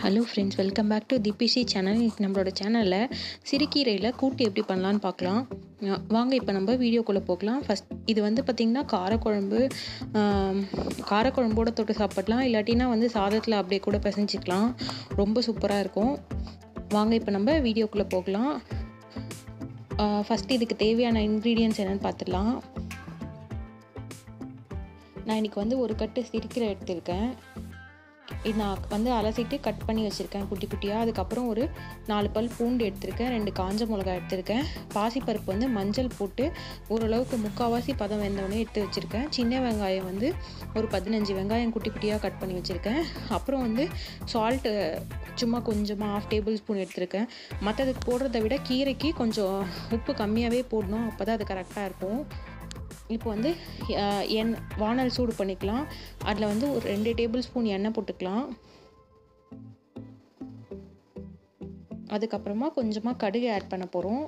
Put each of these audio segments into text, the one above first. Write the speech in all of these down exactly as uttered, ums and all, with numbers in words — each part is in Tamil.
Hello friends, welcome back to Deepishi channel. நம்மளோட சேனலில் சிறுகீரையில் கூட்டு எப்படி பண்ணலான்னு பார்க்கலாம். வாங்க இப்போ நம்ம வீடியோக்குள்ளே போகலாம். ஃபஸ்ட் இது வந்து பார்த்திங்கன்னா காரக்குழம்பு, காரக்குழம்போடு தொட்டு சாப்பிடலாம், இல்லாட்டினா வந்து சாதத்தில் அப்படியே கூட பிசைஞ்சிக்கலாம். ரொம்ப சூப்பராக இருக்கும். வாங்க இப்போ நம்ம வீடியோக்குள்ளே போகலாம். ஃபஸ்ட் இதுக்கு தேவையான இன்க்ரீடியன்ட்ஸ் என்னென்னு பார்த்துடலாம். நான் இன்றைக்கி வந்து ஒரு கட்டு சிறுகீரை எடுத்திருக்கேன். இது நான் வந்து அலசிட்டு கட் பண்ணி வச்சுருக்கேன் குட்டி குட்டியாக. அதுக்கப்புறம் ஒரு நாலு பல் பூண்டு எடுத்திருக்கேன், ரெண்டு காஞ்ச மிளகாய் எடுத்திருக்கேன். பாசிப்பருப்பு வந்து மஞ்சள் போட்டு ஓரளவுக்கு முக்கால்வாசி பதம் வெந்தோடனே எடுத்து வச்சுருக்கேன். சின்ன வெங்காயம் வந்து ஒரு பதினஞ்சு வெங்காயம் குட்டி குட்டியாக கட் பண்ணி வச்சுருக்கேன். அப்புறம் வந்து சால்ட்டு சும்மா கொஞ்சமாக ஆஃப் டேபிள் ஸ்பூன் எடுத்திருக்கேன். மற்றதுக்கு போடுறத விட கீரைக்கு கொஞ்சம் உப்பு கம்மியாகவே போடணும், அப்போ தான் அது கரெக்டாக இருக்கும். இப்போ வந்து எண் வானல் சூடு பண்ணிக்கலாம். அதில் வந்து ஒரு ரெண்டு டேபிள் ஸ்பூன் எண்ணெய் போட்டுக்கலாம். அதுக்கப்புறமா கொஞ்சமாக கடுகு ஆட் பண்ண போகிறோம்.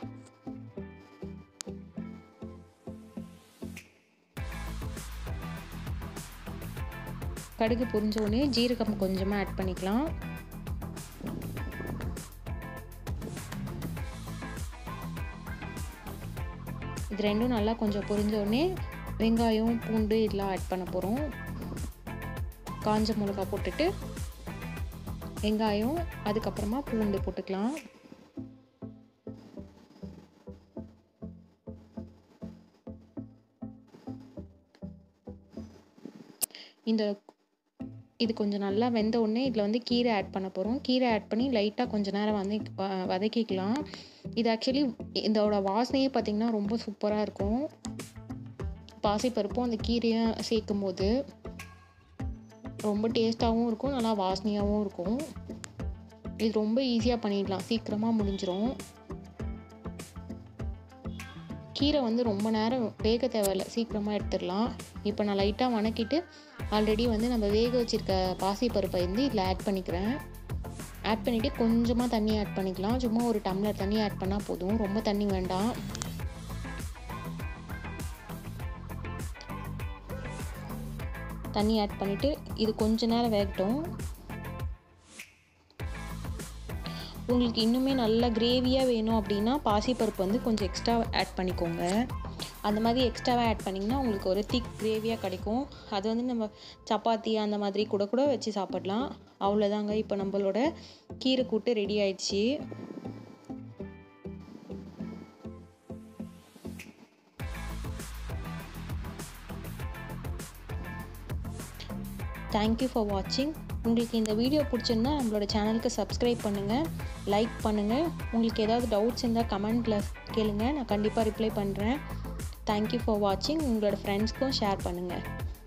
கடுகு பொரிஞ்சோடனே ஜீரகம் கொஞ்சமாக ஆட் பண்ணிக்கலாம். இது ரெண்டும் நல்லா கொஞ்சம் பொரிஞ்சோடனே வெங்காயம் பூண்டு இதெல்லாம் ஆட் பண்ண போகிறோம். காஞ்ச மிளகா போட்டுட்டு வெங்காயம் அதுக்கப்புறமா பூண்டு போட்டுக்கலாம். இந்த இது கொஞ்சம் நல்லா வெந்த உடனே இதில் வந்து கீரை ஆட் பண்ண போகிறோம். கீரை ஆட் பண்ணி லைட்டாக கொஞ்சம் நேரம் வந்து வதக்கிக்கலாம். இது ஆக்சுவலி இதோட வாசனையே பார்த்திங்கன்னா ரொம்ப சூப்பராக இருக்கும். பாசிப்பருப்பும் அந்த கீரையை சேர்க்கும் போது ரொம்ப டேஸ்ட்டாகவும் இருக்கும், நல்லா வாசனையாகவும் இருக்கும். இது ரொம்ப ஈஸியாக பண்ணிடலாம், சீக்கிரமாக முடிஞ்சிடும். கீரை வந்து ரொம்ப நேரம் வேக தேவையில்லை, சீக்கிரமாக எடுத்துடலாம். இப்போ நான் லைட்டாக வணக்கிட்டு ஆல்ரெடி வந்து நம்ம வேக வச்சுருக்க பாசிப்பருப்பை வந்து இதில் ஆட் பண்ணிக்கிறேன். ஆட் பண்ணிவிட்டு கொஞ்சமாக தண்ணி ஆட் பண்ணிக்கலாம். சும்மா ஒரு டம்ளர் தண்ணி ஆட் பண்ணால் போதும், ரொம்ப தண்ணி வேண்டாம். தண்ணி ஆட் பண்ணிவிட்டு இது கொஞ்ச நேரம் வேகட்டும். உங்களுக்கு இன்னுமே நல்லா கிரேவியாக வேணும் அப்படின்னா பாசிப்பருப்பு வந்து கொஞ்சம் எக்ஸ்ட்ரா ஆட் பண்ணிக்கோங்க. அந்த மாதிரி எக்ஸ்ட்ராவாக ஆட் பண்ணிங்கன்னா உங்களுக்கு ஒரு திக் கிரேவியாக கிடைக்கும். அது வந்து நம்ம சப்பாத்தி அந்த மாதிரி கூட கூட வச்சு சாப்பிடலாம். அவ்வளோதாங்க, இப்போ நம்மளோட கீரை கூட்டு ரெடி ஆயிடுச்சு. தேங்க்யூ ஃபார் வாட்சிங். உங்களுக்கு இந்த வீடியோ பிடிச்சிருந்தா நம்மளோட சேனலுக்கு சப்ஸ்கிரைப் பண்ணுங்கள், லைக் பண்ணுங்கள். உங்களுக்கு ஏதாவது டவுட்ஸ் இருந்தால் கமெண்ட்டில் கேளுங்க, நான் கண்டிப்பாக ரிப்ளை பண்ணுறேன். தேங்க்யூ ஃபார் வாட்சிங். உங்களோட ஃப்ரெண்ட்ஸ்க்கும் ஷேர் பண்ணுங்கள்.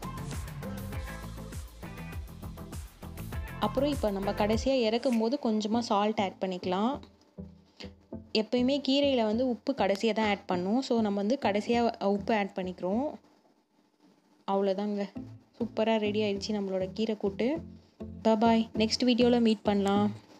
அப்புறம் இப்போ நம்ம கடைசியாக இறக்கும் போது கொஞ்சமாக சால்ட் ஆட் பண்ணிக்கலாம். எப்பயுமே கீரையில் வந்து உப்பு கடைசியாக தான் ஆட் பண்ணும். ஸோ நம்ம வந்து கடைசியாக உப்பு ஆட் பண்ணிக்கிறோம். அவ்வளோதாங்க, சூப்பராக ரெடி ஆயிடுச்சு நம்மளோட கீரை கூட்டு. பாய், நெக்ஸ்ட் வீடியோவில் மீட் பண்ணலாம்.